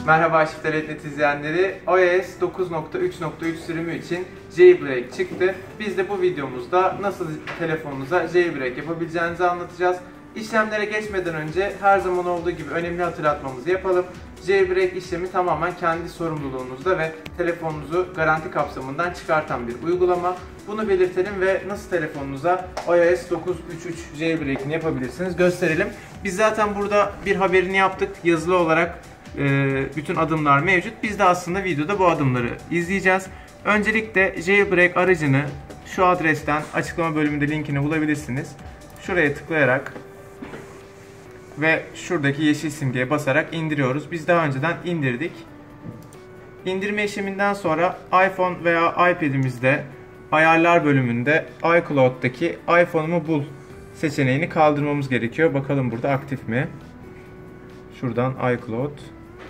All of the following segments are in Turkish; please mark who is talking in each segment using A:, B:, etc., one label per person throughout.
A: Merhaba Shift.net izleyenleri. iOS 9.3.3 sürümü için Jailbreak çıktı. Biz de bu videomuzda nasıl telefonunuza Jailbreak yapabileceğinizi anlatacağız. İşlemlere geçmeden önce her zaman olduğu gibi önemli hatırlatmamızı yapalım. Jailbreak işlemi tamamen kendi sorumluluğunuzda ve telefonunuzu garanti kapsamından çıkartan bir uygulama. Bunu belirtelim ve nasıl telefonunuza iOS 9.3.3 Jailbreak'ini yapabilirsiniz gösterelim. Biz zaten burada bir haberini yaptık. Yazılı olarak bütün adımlar mevcut. Biz de aslında videoda bu adımları izleyeceğiz. Öncelikle Jailbreak aracını şu adresten açıklama bölümünde linkini bulabilirsiniz. Şuraya tıklayarak ve şuradaki yeşil simgeye basarak indiriyoruz. Biz daha önceden indirdik. İndirme işleminden sonra iPhone veya iPad'imizde ayarlar bölümünde iCloud'daki iPhone'umu bul seçeneğini kaldırmamız gerekiyor. Bakalım burada aktif mi? Şuradan iCloud.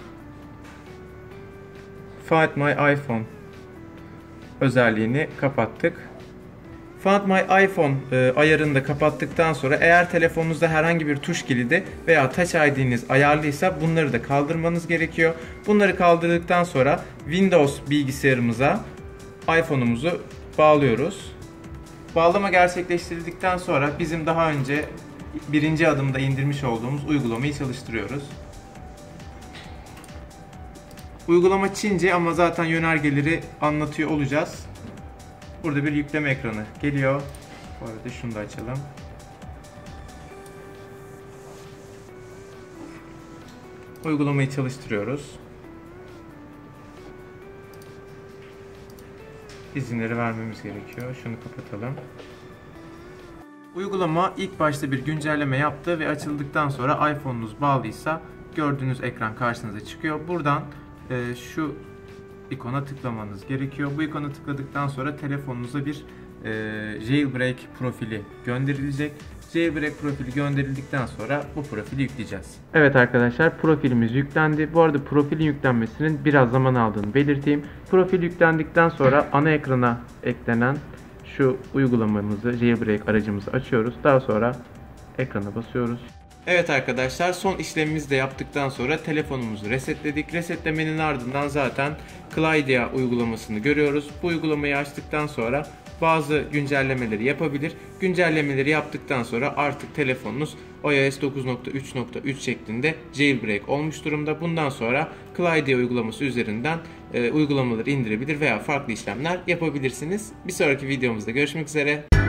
A: Find My iPhone özelliğini kapattık. Find My iPhone ayarını da kapattıktan sonra eğer telefonunuzda herhangi bir tuş kilidi veya Touch ID'niz ayarlıysa bunları da kaldırmanız gerekiyor. Bunları kaldırdıktan sonra Windows bilgisayarımıza iPhone'umuzu bağlıyoruz. Bağlama gerçekleştirdikten sonra bizim daha önce birinci adımda indirmiş olduğumuz uygulamayı çalıştırıyoruz. Uygulama Çince ama zaten yönergeleri anlatıyor olacağız. Burada bir yükleme ekranı geliyor. Bu arada şunu da açalım. Uygulamayı çalıştırıyoruz. İzinleri vermemiz gerekiyor. Şunu kapatalım. Uygulama ilk başta bir güncelleme yaptı ve açıldıktan sonra iPhone'unuz bağlıysa gördüğünüz ekran karşınıza çıkıyor. Buradan şu ikona tıklamanız gerekiyor. Bu ikona tıkladıktan sonra telefonunuza bir Jailbreak profili gönderilecek. Jailbreak profili gönderildikten sonra bu profili yükleyeceğiz. Evet arkadaşlar, profilimiz yüklendi. Bu arada profilin yüklenmesinin biraz zaman aldığını belirteyim. Profil yüklendikten sonra ana ekrana eklenen şu uygulamamızı, Jailbreak aracımızı açıyoruz. Daha sonra ekrana basıyoruz. Evet arkadaşlar, son işlemimizi de yaptıktan sonra telefonumuzu resetledik. Resetlemenin ardından zaten Clydia uygulamasını görüyoruz. Bu uygulamayı açtıktan sonra bazı güncellemeleri yapabilir. Güncellemeleri yaptıktan sonra artık telefonunuz iOS 9.3.3 şeklinde jailbreak olmuş durumda. Bundan sonra Clydia uygulaması üzerinden uygulamaları indirebilir veya farklı işlemler yapabilirsiniz. Bir sonraki videomuzda görüşmek üzere.